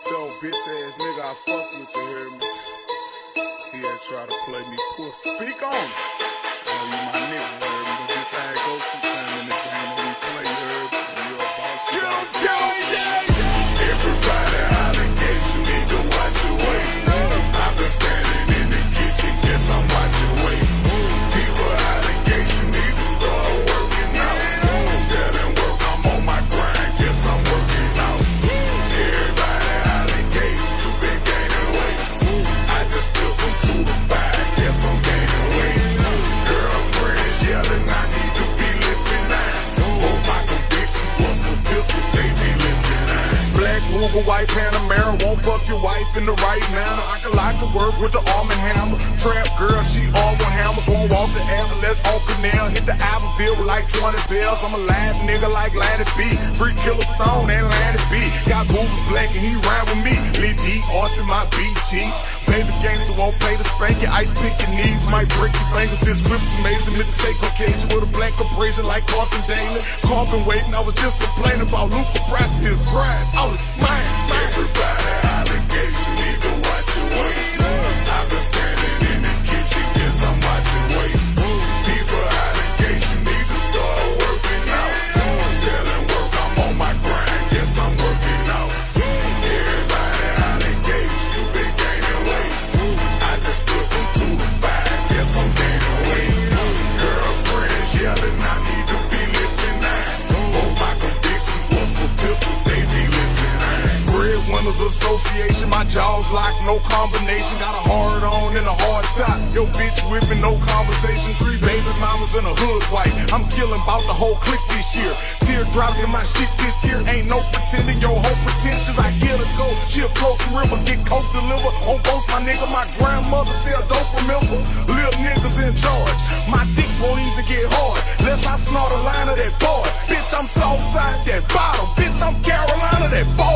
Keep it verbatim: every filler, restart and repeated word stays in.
Tell bitch ass nigga I fuck with you, hear me? He had tried to play me poor. Speak on it. I know you my nigga, hear me? But this how it goes sometime in this game that we play, you heard me? When you're a boss, you gotta do something. Everybody alligator, you need to watch your way. I've been standing in the kitchen, guess I'm watching way. People alligator, you need to start working out. Selling work, I'm on my grind, guess I'm working out. Everybody alligator, you been gaining weight. I just took them to the five, guess I'm gaining weight. Girlfriends yelling, I need to be lifting nine. Both my convictions was for pistols, they be lifting nine. Black Ruger, white Panamera, won't fuck your wife in the right manner. I can like to work with the arm and hammer. Trap girl, she on with hammers, won't walk the ambulance on canal. Hit the Abbeville with like twenty bells. I'm a live nigga like Lanny B. Free Killer Stone and Lanny B. Got boots black and he ride with me. Lil D, Austin, my B G. Baby gangster won't pay to spank your ice pick your knees. Might break your fingers. This whip's amazing. Mid-to-say Caucasian with a black abrasion like Carson Daly. Carbon waiting, I was just complaining about Luther Price, his grind. I was mine. Everybody alligator, you need to watch your way. I've been standing in the kitchen, guess I'm watching way. People alligator, you need to start working out. Selling work, I'm on my grind, guess I'm working out. Everybody alligator, you been gaining weight. I just took them to the five, guess I'm gaining weight. Girlfriends yelling, I need to be lifting nine. Both my convictions was for pistols, they be lifting nine. Breadwinners Association, my jaw's locked, no combination. Got a hard on and a hard top. Yo, bitch whipping, no conversation. Three baby mamas in a hood white. I'm killing bout the whole clique this year. Teardrops in my shit this year. Ain't no pretending, yo, whole pretentious. I get her go. She'll float the rivers, get coke delivered. On boats, my nigga, my grandmother sell dope, remember? Little niggas in charge. My dick won't even get hard. Less I snort a line of that boy. Bitch, I'm Southside, that bottom. Bitch, I'm Carolina, that boy.